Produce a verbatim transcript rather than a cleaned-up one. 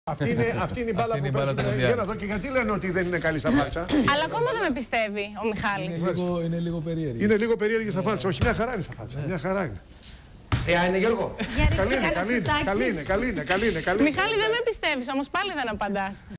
Αυτή είναι, αυτή είναι η μπάλα που παίζουν. Για να δω και γιατί λένε ότι δεν είναι καλή στα φάλτσα. Αλλά ακόμα δεν με πιστεύει ο Μιχάλης. Είναι λίγο, είναι λίγο περίεργη. Είναι λίγο περίεργη στα φάλτσα. Όχι, μια χαρά είναι στα φάλτσα. Μια χαρά είναι. Ε, είναι Γιώργο. Καλή είναι, καλή είναι, καλή είναι, καλή είναι, καλή είναι. Μιχάλη, δεν με πιστεύεις, όμως πάλι δεν απαντάς.